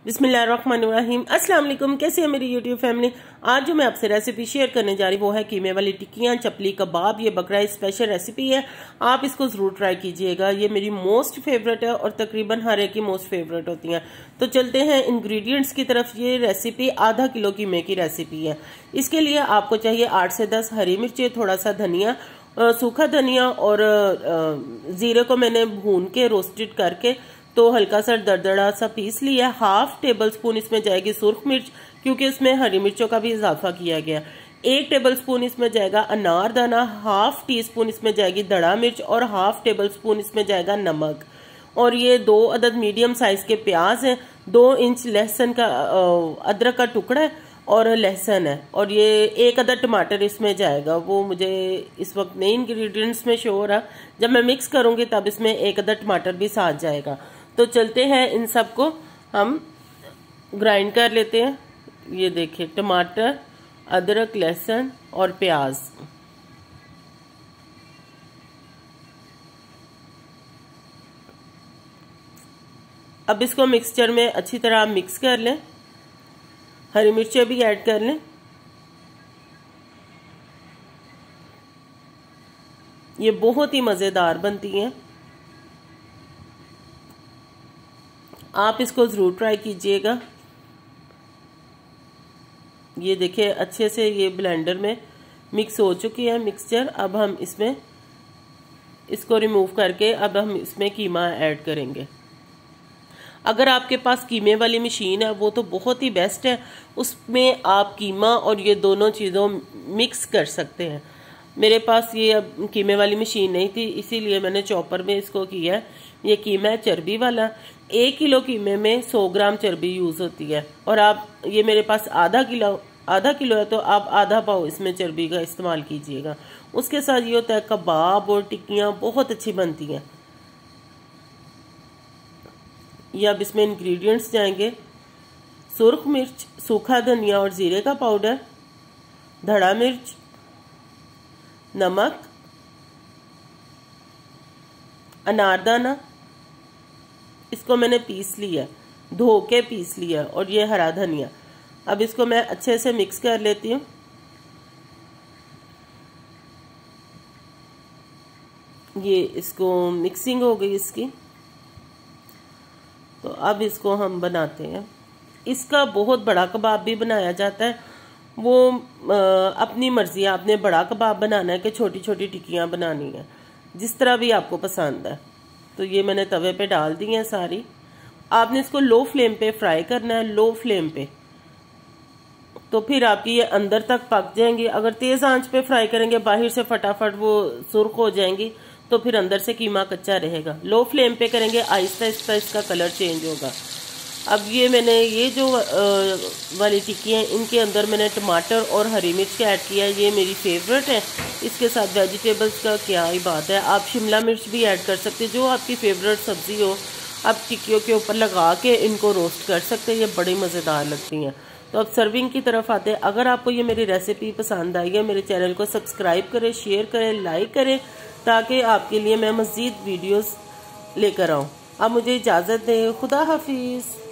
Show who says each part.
Speaker 1: बिस्मिल्लाहिर्रहमानिर्रहीम। अस्सलाम वालेकुम। कैसे है मेरी यूट्यूब फैमिली। आज जो मैं आपसे रेसिपी शेयर करने जा रही वो है कीमे वाली टिक्कियाँ चपली कबाब। ये बकरा स्पेशल रेसिपी है, आप इसको ज़रूर ट्राई कीजिएगा। ये मेरी मोस्ट फेवरेट है और तकरीबन हर एक की मोस्ट फेवरेट होती हैं। तो चलते हैं इंग्रेडिएंट्स की तरफ। ये रेसिपी आधा किलो कीमे की रेसिपी है। इसके लिए आपको चाहिए 8 से 10 हरी मिर्चें, थोड़ा सा धनिया, सूखा धनिया और ज़ीरे को मैंने भून के रोस्टेड करके तो हल्का सा दरदरा सा पीस लिया। 1/2 टेबल स्पून इसमें जाएगी सुर्ख मिर्च, क्योंकि इसमें हरी मिर्चों का भी इजाफा किया गया। 1 टेबल स्पून इसमें जाएगा अनारदाना, 1/2 टीस्पून इसमें जाएगी दड़ा मिर्च और 1/2 टेबल स्पून इसमें जाएगा नमक। और ये 2 अदद मीडियम साइज के प्याज हैं, 2 इंच लहसुन का अदरक का टुकड़ा है और लहसुन है, और ये 1 अदद टमाटर इसमें जाएगा। वो मुझे इस वक्त नई इंग्रेडिएंट्स में शो हो रहा, जब मैं मिक्स करूंगी तब इसमें 1 अदद टमाटर भी साथ जाएगा। तो चलते हैं इन सबको हम ग्राइंड कर लेते हैं। ये देखिए टमाटर, अदरक, लहसुन और प्याज। अब इसको मिक्सचर में अच्छी तरह मिक्स कर लें। हरी मिर्चें भी ऐड कर लें। ये बहुत ही मज़ेदार बनती हैं, आप इसको ज़रूर ट्राई कीजिएगा। ये देखिए अच्छे से ये ब्लेंडर में मिक्स हो चुकी है मिक्सचर। अब हम इसमें इसको रिमूव करके अब हम इसमें कीमा ऐड करेंगे। अगर आपके पास कीमे वाली मशीन है वो तो बहुत ही बेस्ट है, उसमें आप कीमा और ये दोनों चीज़ों मिक्स कर सकते हैं। मेरे पास ये अब कीमे वाली मशीन नहीं थी, इसीलिए मैंने चॉपर में इसको किया है। ये कीमा है चर्बी वाला। 1 किलो कीमे में 100 ग्राम चर्बी यूज़ होती है, और आप ये मेरे पास आधा किलो है तो आप आधा पाव इसमें चर्बी का इस्तेमाल कीजिएगा। उसके साथ ये होता है कबाब और टिक्कियाँ बहुत अच्छी बनती हैं। ये अब इसमें इंग्रेडिएंट्स जाएंगे: सुर्ख मिर्च, सूखा धनिया और जीरे का पाउडर, धड़ा मिर्च, नमक, अनारदाना, इसको मैंने पीस लिया, धो के पीस लिया, और ये हरा धनिया। अब इसको मैं अच्छे से मिक्स कर लेती हूँ। ये इसको मिक्सिंग हो गई इसकी, तो अब इसको हम बनाते हैं। इसका बहुत बड़ा कबाब भी बनाया जाता है, वो अपनी मर्जी है, आपने बड़ा कबाब बनाना है कि छोटी छोटी टिक्कियाँ बनानी है, जिस तरह भी आपको पसंद है। तो ये मैंने तवे पे डाल दी हैं सारी। आपने इसको लो फ्लेम पे फ्राई करना है, लो फ्लेम पे, तो फिर आपकी ये अंदर तक पक जाएंगी। अगर तेज़ आंच पे फ्राई करेंगे बाहर से फटाफट वो सुर्ख हो जाएंगी, तो फिर अंदर से कीमा कच्चा रहेगा। लो फ्लेम पे करेंगे, आहिस्ता आहिस्ता इसका कलर चेंज होगा। अब ये मैंने ये जो वाली टिक्की हैं इनके अंदर मैंने टमाटर और हरी मिर्च का ऐड किया है, ये मेरी फेवरेट है। इसके साथ वेजिटेबल्स का क्या ही बात है, आप शिमला मिर्च भी ऐड कर सकते हैं, जो आपकी फेवरेट सब्ज़ी हो। आप टिक्कियों के ऊपर लगा के इनको रोस्ट कर सकते हैं, ये बड़ी मज़ेदार लगती हैं। तो अब सर्विंग की तरफ आते हैं। अगर आपको ये मेरी रेसिपी पसंद आई है, मेरे चैनल को सब्सक्राइब करें, शेयर करें, लाइक करें, ताकि आपके लिए मैं मज़ीद वीडियोस लेकर आऊँ। अब मुझे इजाज़त दें। खुदा हाफिज़।